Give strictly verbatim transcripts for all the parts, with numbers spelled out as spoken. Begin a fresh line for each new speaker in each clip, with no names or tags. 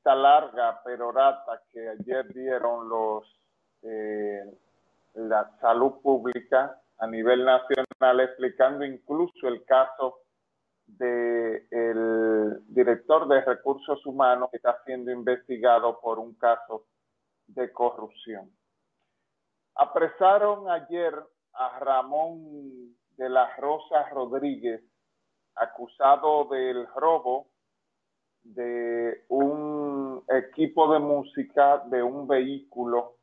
lista larga, perorata, que ayer dieron los eh, la salud pública a nivel nacional, explicando incluso el caso del director de recursos humanos que está siendo investigado por un caso de corrupción. Apresaron ayer a Ramón de la Rosa Rodríguez, acusado del robo de un equipo de música de un vehículo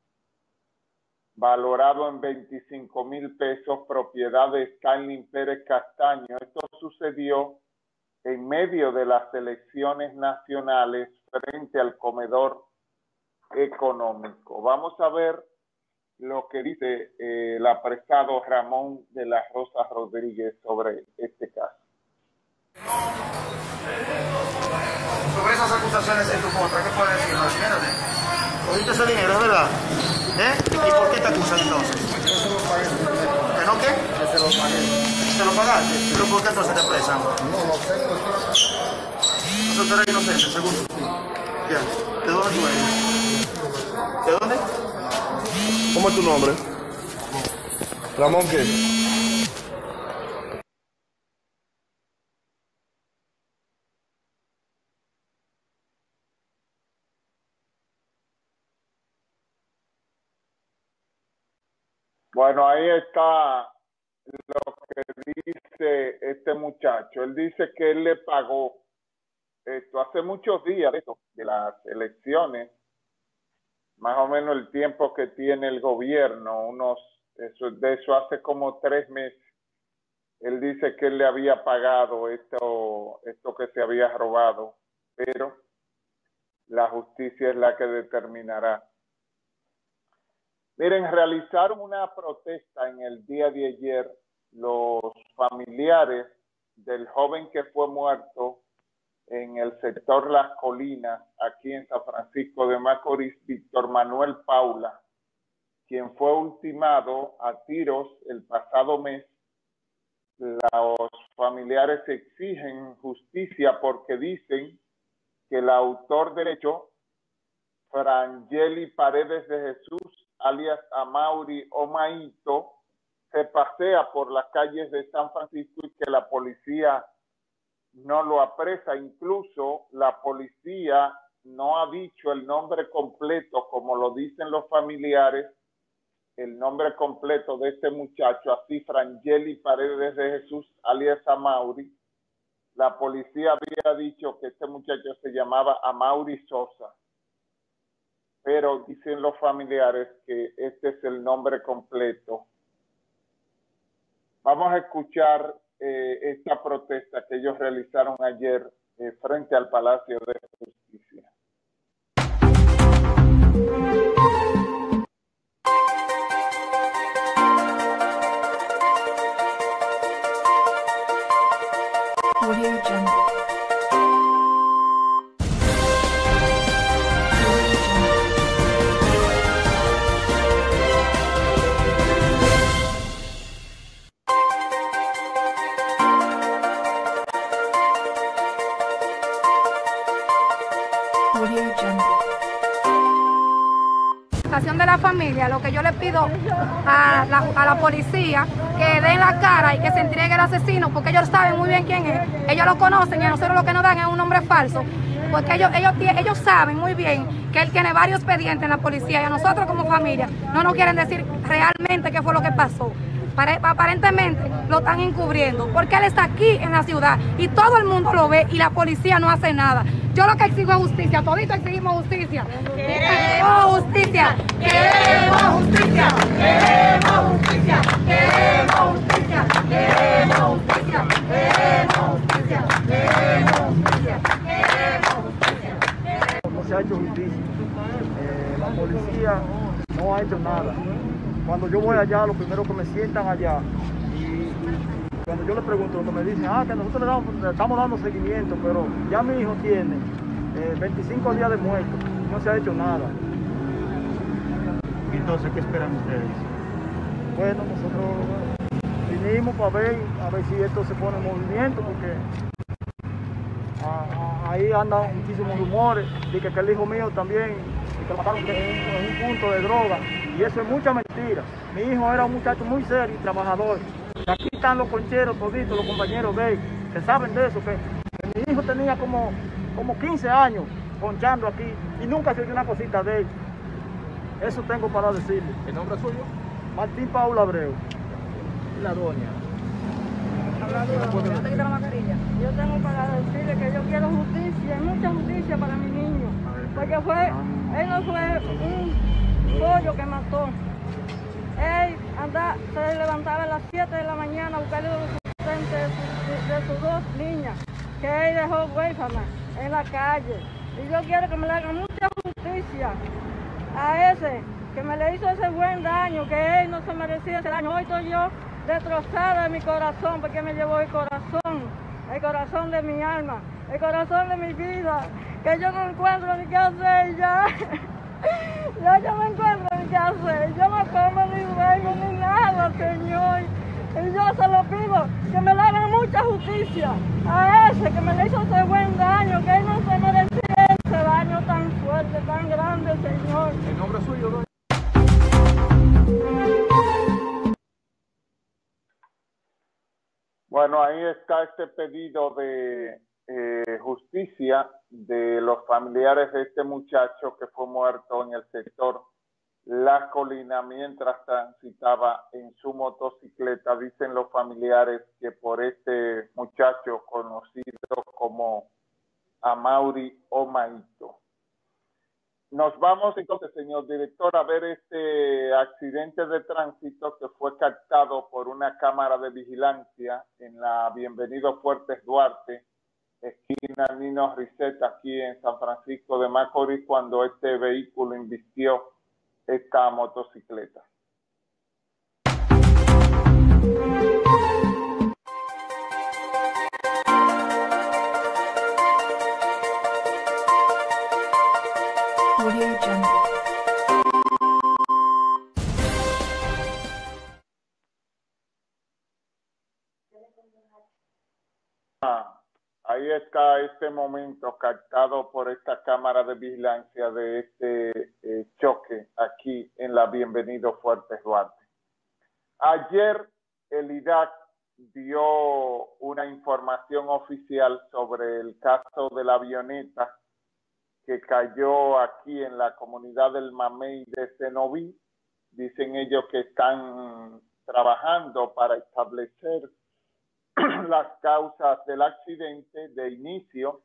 valorado en veinticinco mil pesos, propiedad de Skyline Pérez Castaño. Esto sucedió en medio de las elecciones nacionales frente al comedor económico. Vamos a ver lo que dice eh, el apresado Ramón de la Rosa Rodríguez sobre este caso.
Sobre esas acusaciones en tu contra, ¿qué puedes decir? No, espérate. ¿Cogiste ese dinero, es verdad? ¿Eh? ¿Y por qué te acusan entonces?
Yo se lo pagué.
¿Que no qué?
Yo se lo pagué.
¿Te lo pagaste? ¿Pero por qué entonces te apresan?
No, lo sé, lo sé.
Entonces tú eres inocente, seguro. Ya. ¿De dónde tú eres? ¿De dónde?
¿Cómo es tu nombre? Ramón, ¿qué?
Bueno, ahí está lo que dice este muchacho. Él dice que él le pagó esto hace muchos días de, esto, de las elecciones, más o menos el tiempo que tiene el gobierno, unos eso, de eso hace como tres meses. Él dice que él le había pagado esto, esto que se había robado, pero la justicia es la que determinará. Miren, realizaron una protesta en el día de ayer los familiares del joven que fue muerto en el sector Las Colinas, aquí en San Francisco de Macorís, Víctor Manuel Paula, quien fue ultimado a tiros el pasado mes. Los familiares exigen justicia porque dicen que el autor del hecho, Frangeli Paredes de Jesús, alias Amaury Omaito, se pasea por las calles de San Francisco y que la policía no lo apresa. Incluso la policía no ha dicho el nombre completo, como lo dicen los familiares, el nombre completo de este muchacho, así Frangeli Paredes de Jesús, alias Amaury. La policía había dicho que este muchacho se llamaba Amaury Sosa, pero dicen los familiares que este es el nombre completo. Vamos a escuchar eh, esta protesta que ellos realizaron ayer eh, frente al Palacio de Justicia.
Audio Jungle.
De la familia, lo que yo le pido a la, a la policía, que den la cara y que se entregue el asesino, porque ellos saben muy bien quién es, ellos lo conocen y a nosotros lo que nos dan es un nombre falso, porque ellos, ellos, ellos saben muy bien que él tiene varios expedientes en la policía y a nosotros como familia no nos quieren decir realmente qué fue lo que pasó. Aparentemente lo están encubriendo porque él está aquí en la ciudad y todo el mundo lo ve y la policía no hace nada. Yo lo que exijo es justicia, toditos exigimos justicia. Queremos justicia, queremos justicia, queremos justicia, queremos justicia, queremos justicia, queremos justicia, queremos justicia, queremos justicia.
No se ha hecho justicia. Eh, la policía no ha hecho nada. Cuando yo voy allá, lo primero que me sientan allá y, y cuando yo le pregunto, lo que me dicen, ah, que nosotros le, damos, le estamos dando seguimiento, pero ya mi hijo tiene eh, veinticinco días de muerto, no se ha hecho nada.
Entonces, ¿qué esperan ustedes?
Bueno, nosotros vinimos para ver, a ver si esto se pone en movimiento, porque a, a, ahí andan muchísimos rumores de que, que el hijo mío también, y que lo mataron en un punto de droga. Y eso es mucha mentira. Mi hijo era un muchacho muy serio y trabajador. Y aquí están los concheros toditos, los compañeros gays, que saben de eso, que, que mi hijo tenía como, como quince años ponchando aquí y nunca se oyó una cosita de él. Eso tengo para decirle.
¿El nombre suyo?
Martín Paula Abreu.
La doña.
Yo te quito la mascarilla. Yo tengo para decirle que yo quiero justicia, mucha justicia para mi niño. Porque fue, él no fue un pollo que mató. Él anda, se levantaba a las siete de la mañana a buscarle los sustentes de, su, de sus dos niñas, que él dejó huérfanas en la calle. Y yo quiero que me le hagan mucha justicia a ese, que me le hizo ese buen daño, que él no se merecía ese daño. Hoy estoy yo destrozada de mi corazón, porque me llevó el corazón, el corazón de mi alma, el corazón de mi vida, que yo no encuentro ni qué hacer ya. Ya yo no encuentro ni qué hacer, yo no como ni duermo ni nada, Señor. Y yo se lo pido, que me le hagan mucha justicia a ese que me le hizo ese buen daño, que él no se merecía ese daño tan fuerte, tan grande, Señor.
¿El nombre suyo, doña?
Bueno, ahí está este pedido de eh, justicia de los familiares de este muchacho que fue muerto en el sector La Colina mientras transitaba en su motocicleta. Dicen los familiares que por este muchacho conocido como Amaury Omaito. Nos vamos entonces, señor director, a ver este accidente de tránsito que fue captado por una cámara de vigilancia en la Bienvenido Fuertes Duarte, esquina Nino Risset, aquí en San Francisco de Macorís, cuando este vehículo invistió esta motocicleta.
Audio Jungle.
Ah, ahí está este momento captado por esta cámara de vigilancia de este eh, choque aquí en la Bienvenido Fuertes Duarte. Ayer el I D A C dio una información oficial sobre el caso de la avioneta que cayó aquí en la comunidad del Mamey de Cenoví. Dicen ellos que están trabajando para establecer las causas del accidente. De inicio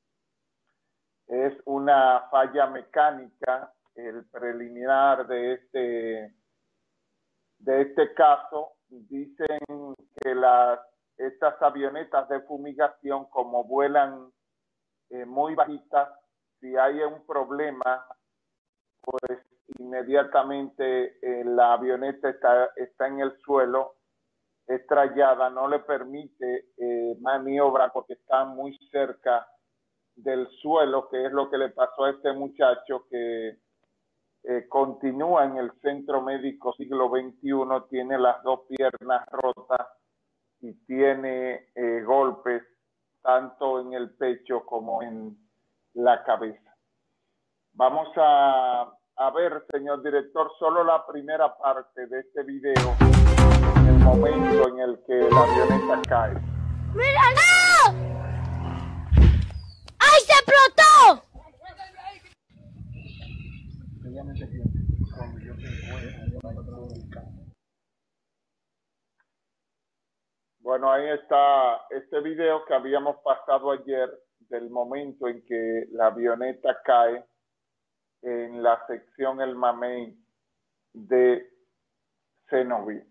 es una falla mecánica, el preliminar de este de este caso. Dicen que las estas avionetas de fumigación, como vuelan eh, muy bajitas, si hay un problema, pues inmediatamente eh, la avioneta está, está en el suelo, estrellada, no le permite eh, maniobra porque está muy cerca del suelo, que es lo que le pasó a este muchacho que eh, continúa en el Centro Médico Siglo veintiuno, tiene las dos piernas rotas y tiene eh, golpes tanto en el pecho como en la cabeza. Vamos a, a ver, señor director, solo la primera parte de este video, en el momento en el que la avioneta cae.
¡Míralo! ¡Ay, se explotó!
Bueno, ahí está este video que habíamos pasado ayer del momento en que la avioneta cae en la sección El Mamey de Cenoví.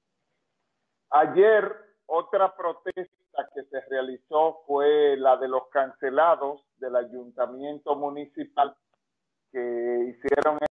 Ayer otra protesta que se realizó fue la de los cancelados del ayuntamiento municipal, que hicieron